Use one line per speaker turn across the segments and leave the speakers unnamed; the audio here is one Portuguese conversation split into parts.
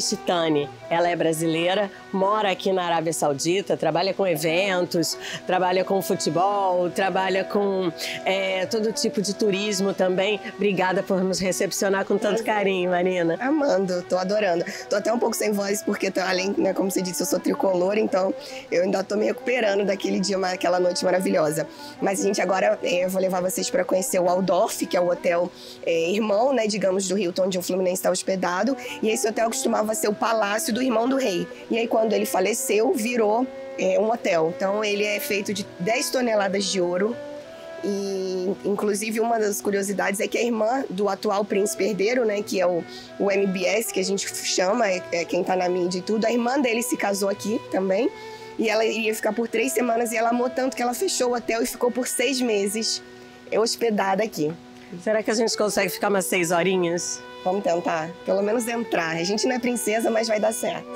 Tani. Ela é brasileira, mora aqui na Arábia Saudita, trabalha com eventos, trabalha com futebol, trabalha com todo tipo de turismo também. Obrigada por nos recepcionar com tanto carinho, Marina.
Amando, tô adorando. Tô até um pouco sem voz, porque além, né, como você disse, eu sou tricolor, então eu ainda tô me recuperando daquele dia, aquela noite maravilhosa. Mas, gente, agora eu vou levar vocês para conhecer o Waldorf, que é o hotel irmão, né, digamos, do Hilton, onde o Fluminense está hospedado. E esse hotel costumava ser o palácio do irmão do rei. E aí, quando ele faleceu, virou um hotel. Então, ele é feito de 10 toneladas de ouro. E, inclusive, uma das curiosidades é que a irmã do atual príncipe herdeiro, né, que é o MBS, que a gente chama, quem tá na mídia e tudo, a irmã dele se casou aqui também. E ela iria ficar por 3 semanas e ela amou tanto que ela fechou o hotel e ficou por 6 meses hospedada aqui.
Será que a gente consegue ficar umas 6 horinhas?
Vamos tentar, pelo menos entrar. A gente não é princesa, mas vai dar certo.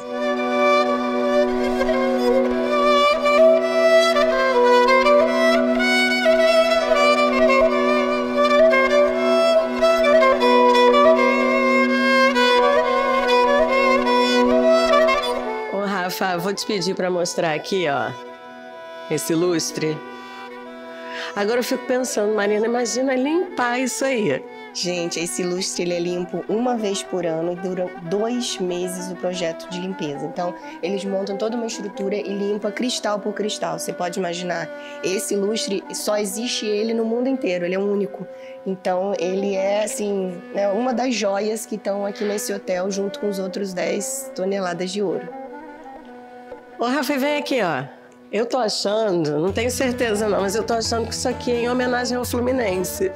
Ô, Rafa, vou te pedir para mostrar aqui, ó, esse lustre. Agora eu fico pensando, Marina, imagina limpar isso aí.
Gente, esse lustre ele é limpo uma vez por ano e dura 2 meses o projeto de limpeza. Então, eles montam toda uma estrutura e limpa cristal por cristal. Você pode imaginar, esse lustre, só existe ele no mundo inteiro, ele é único. Então, ele é, assim, né, uma das joias que estão aqui nesse hotel, junto com os outros 10 toneladas de ouro.
Ô, Rafa, vem aqui, ó. Eu tô achando, não tenho certeza não, mas eu tô achando que isso aqui é em homenagem ao Fluminense.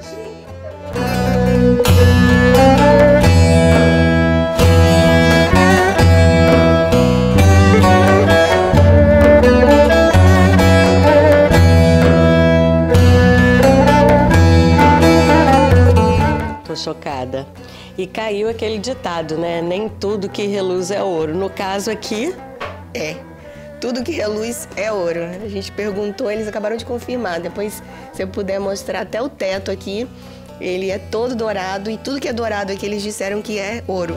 Tô chocada. E caiu aquele ditado, né? Nem tudo que reluz é ouro. No caso aqui...
Tudo que reluz é ouro. A gente perguntou, eles acabaram de confirmar. Depois, se eu puder mostrar até o teto aqui, ele é todo dourado e tudo que é dourado aqui eles disseram que é ouro.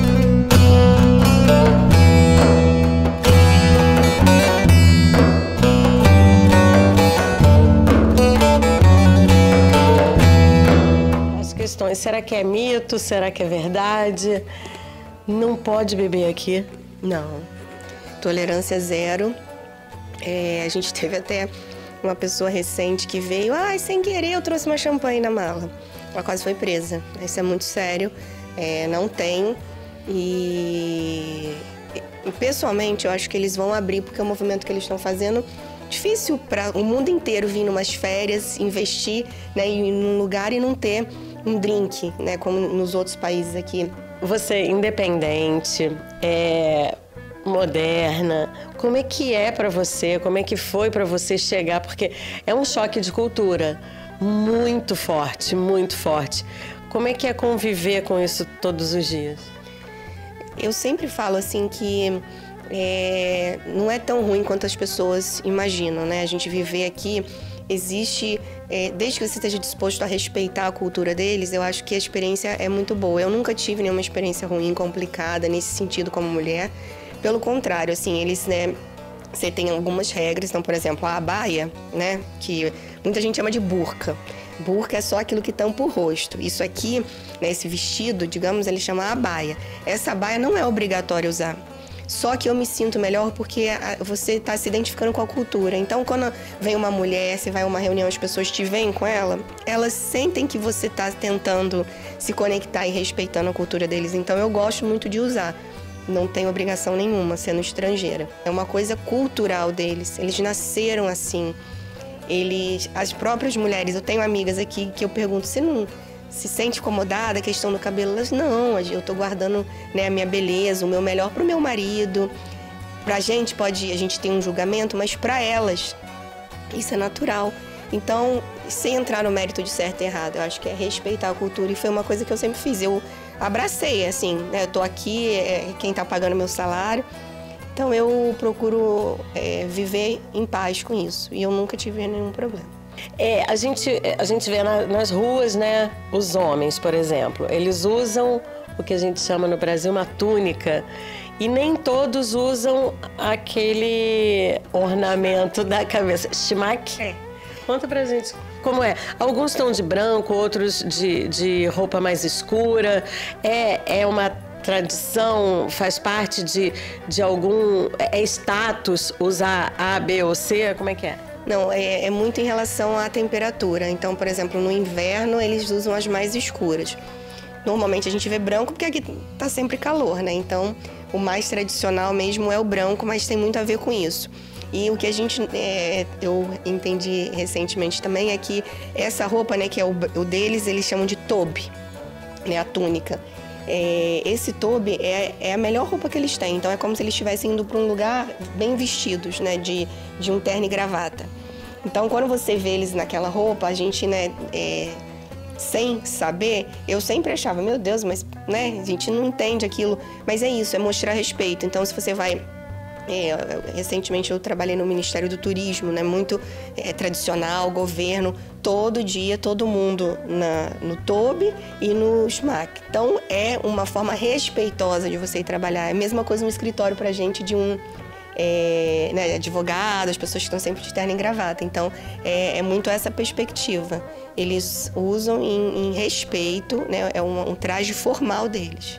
As questões, será que é mito? Será que é verdade? Não pode beber aqui?
Não. Tolerância zero. A gente teve até uma pessoa recente que veio, sem querer eu trouxe uma champanhe na mala. Ela quase foi presa. Isso é muito sério. Não tem. E pessoalmente eu acho que eles vão abrir, porque é um movimento que eles estão fazendo difícil para o mundo inteiro vir numas férias, investir, né, em um lugar e não ter um drink, né, como nos outros países aqui.
Você independente, moderna, como é que é para você, como é que foi para você chegar, porque é um choque de cultura muito forte, muito forte. Como é que é conviver com isso todos os dias?
Eu sempre falo assim que não é tão ruim quanto as pessoas imaginam, né? A gente viver aqui, existe, desde que você esteja disposto a respeitar a cultura deles, eu acho que a experiência é muito boa. Eu nunca tive nenhuma experiência ruim, complicada, nesse sentido como mulher. Pelo contrário, assim, eles, né, você tem algumas regras, então, por exemplo, a abaia, né, que muita gente chama de burca. Burca é só aquilo que tampa o rosto. Isso aqui, né, esse vestido, digamos, ele chama abaia. Essa abaia não é obrigatória usar. Só que eu me sinto melhor porque você está se identificando com a cultura. Então, quando vem uma mulher, você vai a uma reunião, as pessoas te veem com ela, elas sentem que você está tentando se conectar e respeitando a cultura deles. Então, eu gosto muito de usar. Não tem obrigação nenhuma, sendo estrangeira. É uma coisa cultural deles. Eles nasceram assim. As próprias mulheres, eu tenho amigas aqui que eu pergunto, você não se sente incomodada, a questão do cabelo? Elas, não, eu tô guardando, né, a minha beleza, o meu melhor pro meu marido. Pra gente a gente tem um julgamento, mas pra elas isso é natural. Então, sem entrar no mérito de certo e errado, eu acho que é respeitar a cultura e foi uma coisa que eu sempre fiz. Eu abracei, assim, né? Eu tô aqui, quem tá pagando meu salário. Então, eu procuro viver em paz com isso e eu nunca tive nenhum problema.
A gente vê nas ruas, né, os homens, por exemplo, eles usam o que a gente chama no Brasil uma túnica. E nem todos usam aquele ornamento da cabeça. Shimak?
É.
Conta pra gente como é. Alguns estão de branco, outros de roupa mais escura. É uma tradição, faz parte de algum... É status usar A, B ou C? Como é que é?
Não, é muito em relação à temperatura. Então, por exemplo, no inverno eles usam as mais escuras. Normalmente a gente vê branco porque aqui tá sempre calor, né? Então, o mais tradicional mesmo é o branco, mas tem muito a ver com isso. E o que a gente, eu entendi recentemente também é que essa roupa, né, que é o deles, eles chamam de tobe, né, a túnica. Esse tobe é a melhor roupa que eles têm. Então é como se eles estivessem indo para um lugar bem vestidos, né, de um terno e gravata. Então quando você vê eles naquela roupa, a gente, né, sem saber, eu sempre achava, meu Deus, mas, né, a gente não entende aquilo. Mas é isso, é mostrar respeito. Então se você vai... recentemente eu trabalhei no Ministério do Turismo, né, muito tradicional, governo, todo dia, todo mundo no tobe e no smack. Então é uma forma respeitosa de você ir trabalhar. É a mesma coisa no escritório pra gente de um advogado, as pessoas que estão sempre de terno e gravata. Então é muito essa perspectiva. Eles usam em respeito, né, é um traje formal deles.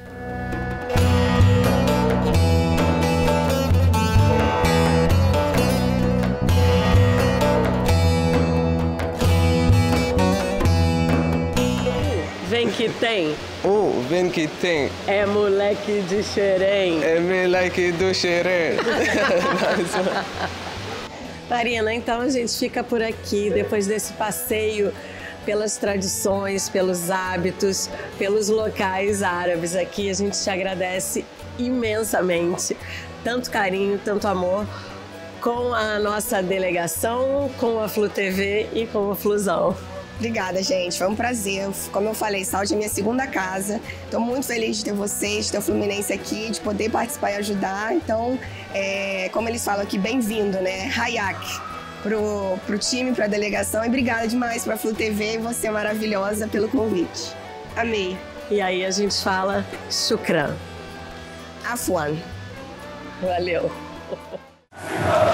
Vem que tem.
Vem que tem.
É moleque de Xerém.
É moleque do Xerém.
Marina, então a gente fica por aqui depois desse passeio pelas tradições, pelos hábitos, pelos locais árabes aqui. A gente te agradece imensamente. Tanto carinho, tanto amor com a nossa delegação, com a Flu TV e com a Flusão.
Obrigada, gente. Foi um prazer. Como eu falei, Saúde é minha segunda casa. Estou muito feliz de ter vocês, de ter o Fluminense aqui, de poder participar e ajudar. Então, como eles falam aqui, bem-vindo, né? Hayak pro time, pra delegação. E obrigada demais pra Flu TV e você maravilhosa pelo convite. Amei.
E aí a gente fala shukran.
Afwan.
Valeu.